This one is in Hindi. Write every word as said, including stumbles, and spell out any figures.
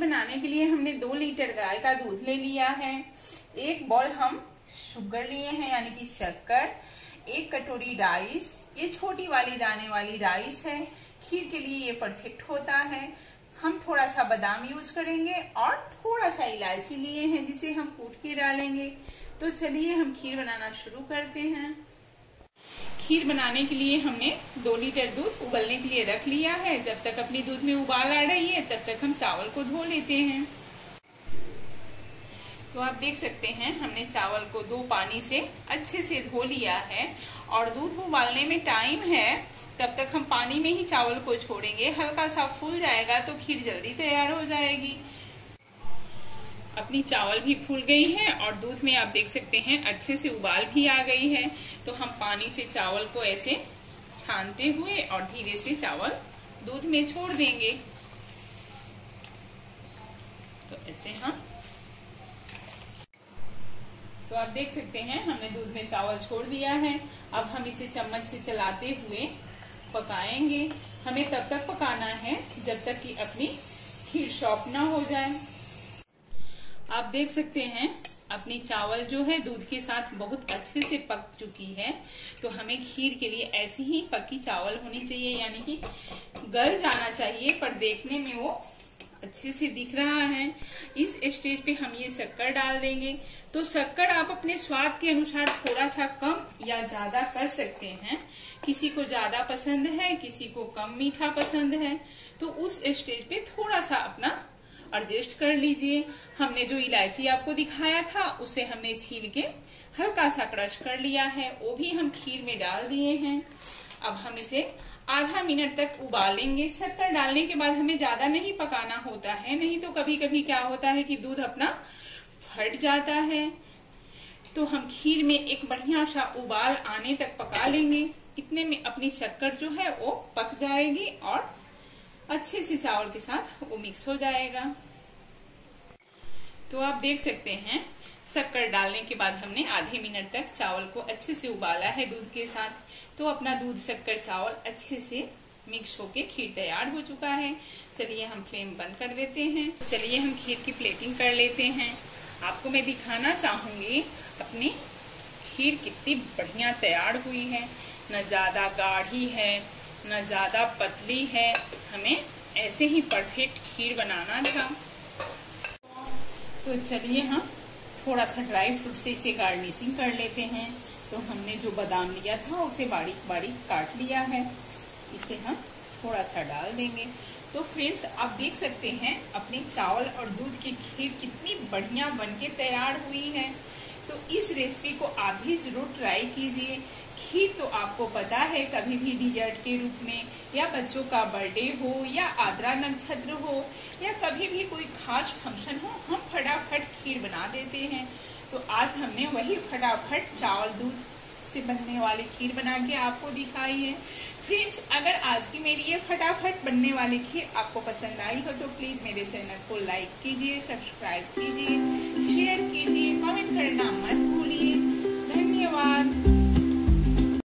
बनाने के लिए हमने दो लीटर गाय का दूध ले लिया है, एक बॉल हम शुगर लिए हैं यानी कि शक्कर, एक कटोरी राइस, ये छोटी वाली दाने वाली राइस है, खीर के लिए ये परफेक्ट होता है। हम थोड़ा सा बादाम यूज करेंगे और थोड़ा सा इलायची लिए हैं जिसे हम कूट के डालेंगे। तो चलिए हम खीर बनाना शुरू करते हैं। खीर बनाने के लिए हमने दो लीटर दूध उबलने के लिए रख लिया है। जब तक अपनी दूध में उबाल आ रही है तब तक हम चावल को धो लेते हैं। तो आप देख सकते हैं हमने चावल को दो पानी से अच्छे से धो लिया है और दूध उबालने में टाइम है, तब तक हम पानी में ही चावल को छोड़ेंगे। हल्का सा फूल जाएगा तो खीर जल्दी तैयार हो जाएगी। अपनी चावल भी फूल गई है और दूध में आप देख सकते हैं अच्छे से उबाल भी आ गई है। तो हम पानी से चावल को ऐसे छानते हुए और धीरे से चावल दूध में छोड़ देंगे। तो ऐसे हम तो आप देख सकते हैं हमने दूध में चावल छोड़ दिया है। अब हम इसे चम्मच से चलाते हुए पकाएंगे। हमें तब तक पकाना है जब तक कि अपनी खीर सॉफ्ट ना हो जाए। आप देख सकते हैं अपनी चावल जो है दूध के साथ बहुत अच्छे से पक चुकी है। तो हमें खीर के लिए ऐसी ही पकी चावल होनी चाहिए, यानी कि गल जाना चाहिए, पर देखने में वो अच्छे से दिख रहा है। इस स्टेज पे हम ये शक्कर डाल देंगे। तो शक्कर आप अपने स्वाद के अनुसार थोड़ा सा कम या ज्यादा कर सकते हैं। किसी को ज्यादा पसंद है, किसी को कम मीठा पसंद है, तो उस स्टेज पे थोड़ा सा अपना एडजस्ट कर लीजिए। हमने जो इलायची आपको दिखाया था उसे हमने छील के हल्का सा क्रश कर लिया है, वो भी हम खीर में डाल दिए हैं। अब हम इसे आधा मिनट तक उबालेंगे। शक्कर डालने के बाद हमें ज्यादा नहीं पकाना होता है, नहीं तो कभी कभी क्या होता है कि दूध अपना फट जाता है। तो हम खीर में एक बढ़िया सा उबाल आने तक पका लेंगे। इतने में अपनी शक्कर जो है वो पक जाएगी और अच्छे से चावल के साथ वो मिक्स हो जाएगा। तो आप देख सकते हैं शक्कर डालने के बाद हमने आधे मिनट तक चावल को अच्छे से उबाला है दूध के साथ। तो अपना दूध शक्कर चावल अच्छे से मिक्स होके खीर तैयार हो चुका है। चलिए हम फ्लेम बंद कर देते हैं। चलिए हम खीर की प्लेटिंग कर लेते हैं। आपको मैं दिखाना चाहूंगी अपनी खीर कितनी बढ़िया तैयार हुई है। न ज्यादा गाढ़ी है न ज्यादा पतली है। हमें ऐसे ही परफेक्ट खीर बनाना था। तो चलिए हम थोड़ा सा ड्राई फ्रूट से इसे गार्निशिंग कर लेते हैं। तो हमने जो बादाम लिया था उसे बारीक बारीक काट लिया है, इसे हम थोड़ा सा डाल देंगे। तो फ्रेंड्स आप देख सकते हैं अपनी चावल और दूध की खीर कितनी बढ़िया बनके तैयार हुई है। तो इस रेसिपी को आप भी जरूर ट्राई कीजिए। खीर तो आपको पता है कभी भी डिजर्ट के रूप में, या बच्चों का बर्थडे हो या आद्रा नक्षत्र हो या कभी भी कोई खास फंक्शन हो, हम फटाफट खीर बना देते हैं। तो आज हमने वही फटाफट चावल दूध से बनने वाली खीर बना के आपको दिखाई है। फ्रेंड्स अगर आज की मेरी ये फटाफट बनने वाली खीर आपको पसंद आई हो तो प्लीज मेरे चैनल को लाइक कीजिए, सब्सक्राइब कीजिए, शेयर कीजिए, कमेंट करना मत